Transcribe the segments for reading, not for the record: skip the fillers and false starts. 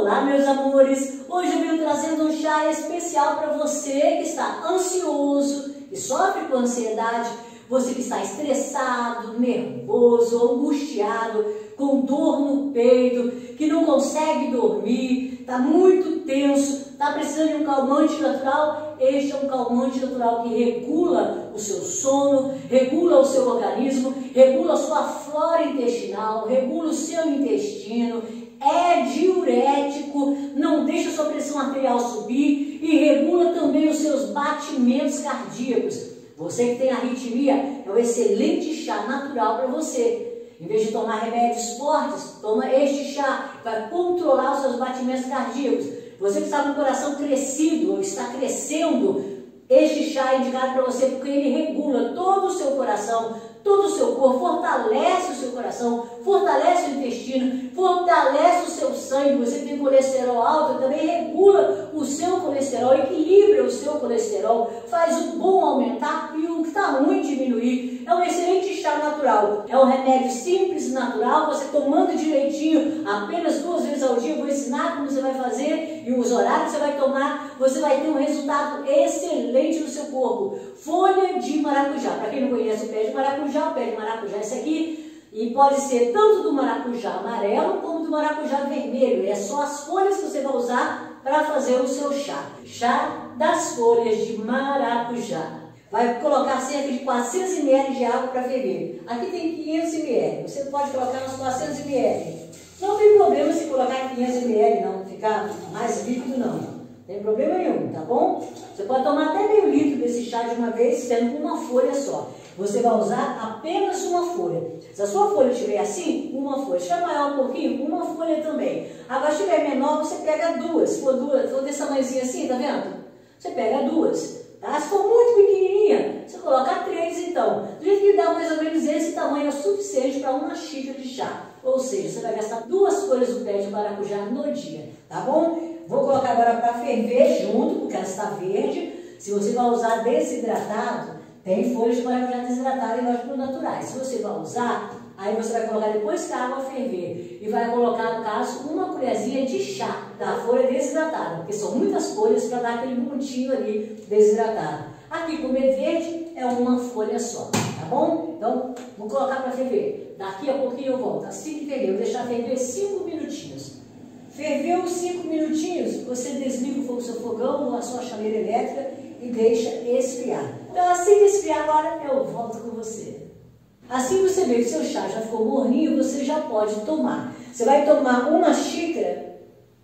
Olá, meus amores! Hoje eu venho trazendo um chá especial para você que está ansioso, que sofre com ansiedade, você que está estressado, nervoso, angustiado, com dor no peito, que não consegue dormir, está muito tenso, está precisando de um calmante natural. Este é um calmante natural que regula o seu sono, regula o seu organismo, regula a sua flora intestinal, regula o seu intestino, é diurético, não deixa a sua pressão arterial subir e regula também os seus batimentos cardíacos. Você que tem arritmia, é um excelente chá natural para você. Em vez de tomar remédios fortes, toma este chá, que vai controlar os seus batimentos cardíacos. Você que está com o coração crescido ou está crescendo, este chá é indicado para você porque ele regula todo o seu coração, todo o seu corpo, fortalece o seu coração, fortalece o intestino, fortalece o seu sangue. Você que tem colesterol alto, também regula o seu colesterol, equilibra o seu colesterol, faz o bom aumentar e o que está ruim diminuir. É um excelente chá natural, é um remédio simples e natural, você tomando direitinho, apenas 2 vezes ao dia. Eu vou ensinar como você vai fazer e os horários que você vai tomar, você vai ter um resultado excelente no seu corpo. Folha de maracujá, para quem não conhece o pé de maracujá, o pé de maracujá é esse aqui, e pode ser tanto do maracujá amarelo como do maracujá vermelho. É só as folhas que você vai usar para fazer o seu chá. Chá das folhas de maracujá. Vai colocar cerca de 400 ml de água para ferver. Aqui tem 500 ml, você pode colocar uns 400 ml. Não tem problema se colocar 500 ml, não ficar mais líquido não. Não tem problema nenhum, tá bom? Você pode tomar até meio litro desse chá de uma vez, sendo com uma folha só. Você vai usar apenas uma folha. Se a sua folha estiver assim, uma folha. Se estiver maior um pouquinho, uma folha também. Agora, se estiver menor, você pega 2. Se for desse tamanhozinho assim, tá vendo? Você pega 2. Tá? Se for muito pequenininha, você coloca 3 então. Do jeito que dá mais ou menos esse tamanho é o suficiente para uma xícara de chá. Ou seja, você vai gastar 2 folhas do pé de maracujá no dia, tá bom? Vou colocar agora para ferver junto, porque ela está verde. Se você vai usar desidratado, tem folhas de maracujá desidratada e lógico naturais. Se você vai usar, aí você vai colocar depois que a água ferver e vai colocar, no caso, uma colherzinha de chá da folha desidratada, porque são muitas folhas para dar aquele montinho ali desidratado. Aqui, como é verde, é uma folha só, tá bom? Então, vou colocar para ferver. Daqui a pouquinho eu volto. Assim que ferver, vou deixar ferver 5 minutinhos. Ferveu os 5 minutinhos, você desliga o fogo do seu fogão ou a sua chaleira elétrica e deixa esfriar. Então, assim que esfriar agora, eu volto com você. Assim que você vê que seu chá já ficou morninho, você já pode tomar. Você vai tomar uma xícara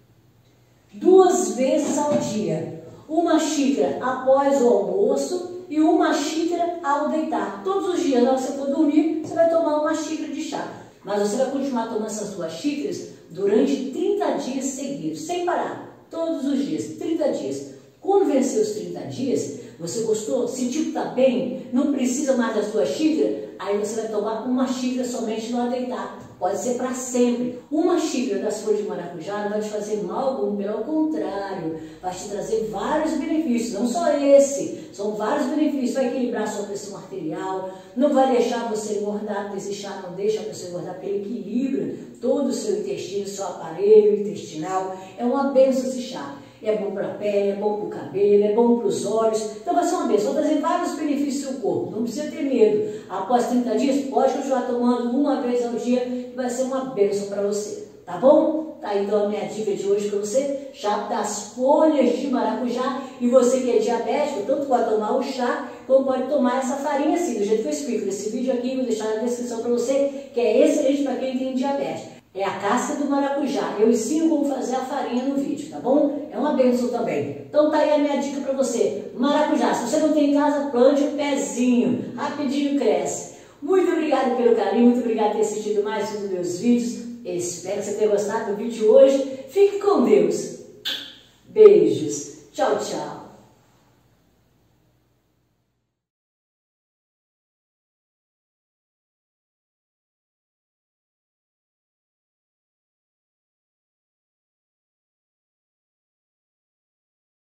2 vezes ao dia. Uma xícara após o almoço e uma xícara ao deitar. Todos os dias, na hora que você for dormir, você vai tomar uma xícara de chá. Mas você vai continuar tomando essas 2 xícaras durante 30 dias seguidos, sem parar. Todos os dias, 30 dias. Quando vencer os 30 dias, você gostou, sentiu que está bem, não precisa mais das 2 xícaras, aí você vai tomar uma xícara somente no deitar. Pode ser para sempre. Uma xícara das folhas de maracujá não vai te fazer mal algum, pelo contrário, vai te trazer vários benefícios, não só esse, são vários benefícios. Vai equilibrar a sua pressão arterial, não vai deixar você engordar, porque esse chá não deixa você engordar, porque ele equilibra todo o seu intestino, seu aparelho intestinal. É uma bênção esse chá. É bom para a pele, é bom para o cabelo, é bom para os olhos. Então vai ser uma bênção, vai trazer vários benefícios ao seu corpo. Não precisa ter medo. Após 30 dias, pode continuar tomando uma vez ao dia, que vai ser uma bênção para você. Tá bom? Tá aí então a minha dica de hoje para você, chá das folhas de maracujá. E você que é diabético, tanto pode tomar o chá, como pode tomar essa farinha assim, do jeito que eu explico nesse vídeo aqui, vou deixar na descrição para você, que é excelente para quem tem diabetes. É a casca do maracujá. Eu ensino como fazer a farinha no vídeo, tá bom? É uma bênção também. Então tá aí a minha dica para você. Maracujá, se você não tem em casa, plante um pezinho. Rapidinho cresce. Muito obrigada pelo carinho, muito obrigada por ter assistido mais um dos meus vídeos. Espero que você tenha gostado do vídeo de hoje. Fique com Deus. Beijos. Tchau, tchau.